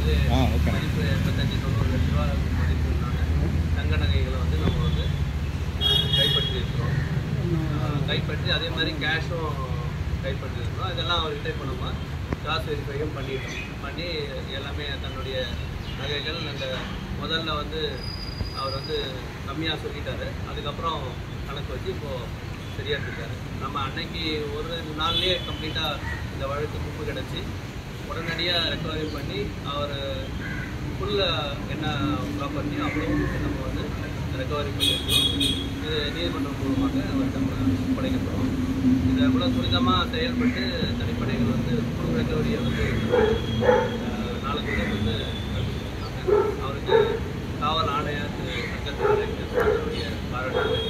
வந்து மதிப்பு 85-90 லட்ச ரூபா மதிப்புள்ளான தங்க நகைகளை வந்து நம்ம வந்து கைப்பற்றி இருக்கிறோம். கைப்பற்றி அதே மாதிரி கேஷும் கைப்பற்றி இருக்கிறோம். இதெல்லாம் அவர்கிட்ட இப்போ நம்ம கிராஸ் வெரிஃபையும் பண்ணி எல்லாமே தன்னுடைய நகைகள் நாங்கள் முதல்ல வந்து அவர் வந்து கம்மியாக சொல்லிட்டாரு. அதுக்கப்புறம் கணக்கு வச்சு இப்போது சரியாக இருக்காரு. நம்ம அன்னைக்கு ஒரு நாள்லேயே கம்ப்ளீட்டாக இந்த வழக்கு முப்பு கிடச்சி உடனடியாக ரெக்கவரி பண்ணி அவர் ஃபுல்லாக என்ன ப்ராப்பர்ட்டி அவ்வளோ நம்ம வந்து ரெக்கவரி பண்ணியிருக்கோம். இது நீதிமன்றம் மூலமாக நம்ம ஒப்படைக்கப்படும். இதை கூட துரிதமாக செயல்பட்டு தனிப்படைகள் வந்து ஃபுல் ரெக்கவரியை வந்து நாளுக்கு வந்து அவருக்கு காவல் ஆணையர் திரு சங்கர் அவருடைய பாராட்டுகள்.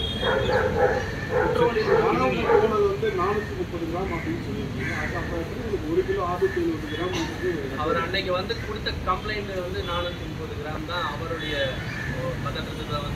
அவர் அன்னைக்கு வந்து கொடுத்த கம்ப்ளைண்ட் வந்து 430 கிராம் தான் அவருடைய பதற்றத்தை வந்து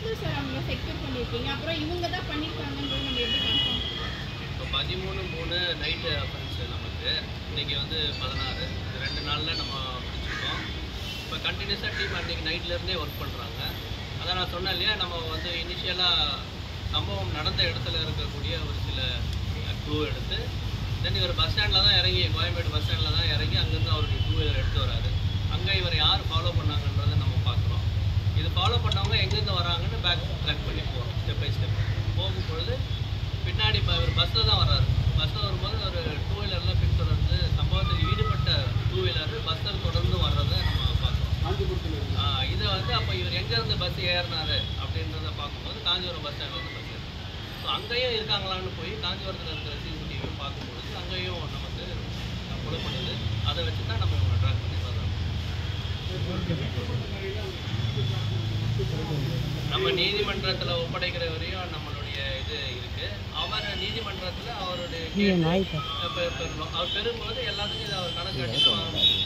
இப்போ 13/3 நைட்டு அஃபென்ஸ் நமக்கு இன்னைக்கு வந்து 16 2 நாளில் நம்ம முடிச்சிருக்கோம். இப்போ கண்டினியூஸாக டீம் அன்றைக்கி நைட்லேருந்தே ஒர்க் பண்ணுறாங்க. அதான் நான் சொன்னேன் இல்லையா, நம்ம வந்து இனிஷியலாக சம்பவம் நடந்த இடத்துல இருக்கக்கூடிய ஒரு சில க்ளூ எடுத்து தென் இவர் பஸ் ஸ்டாண்டில் தான் இறங்கி கோயம்பேடு பஸ் ஸ்டாண்டில் தான் இறங்கி அங்கேருந்து அவருடைய 2 வீலர் எடுத்து வராரு. அங்கே இவர் யார் ஃபாலோ பண்ணாங்கன்றதை நம்ம பார்க்குறோம். இது ஃபாலோ பண்ணவங்க எங்கேருந்து வராங்கன்னு பேக் ட்ராக் பண்ணி போகிறோம். ஸ்டெப் பை ஸ்டெப் போகும்பொழுது பின்னாடி இப்போ இவர் பஸ்ஸில் தான் வர்றாரு. பஸ்ஸில் வரும்போது ஒரு 2 வீலரில் பின்தொடர்ந்து சம்பவத்தில் ஈடுபட்ட 2 வீலர் பஸ்ஸில் தொடர்ந்து வர்றதை நம்ம பார்க்குறோம். இதை வந்து அப்போ இவர் எங்கேருந்து பஸ் ஏறினார் அப்படின்றத பார்க்கும்போது காஞ்சிபுரம் பஸ் ஸ்டாண்டில் வந்து பஸ் ஏறினார். ஸோ அங்கேயும் இருக்காங்களான்னு போய் காஞ்சிபுரத்தில் இருக்கிற சிசிடிவி பார்க்கும்பொழுது அங்கேயும் நமக்கு கொலை பண்ணுது. அதை வச்சு தான் நம்ம இவங்க ட்ராக் பண்ணி வர்றோம். நம்ம நீதிமன்றத்தில் ஒப்படைக்கிற வரையும் நம்மளுடைய இது இருக்குது. அவர் நீதிமன்றத்தில் அவருடைய அவர் பெறும்போது எல்லாத்துக்கும் இதை அவர் கணக்கு காட்டி தான் வாங்கணும்.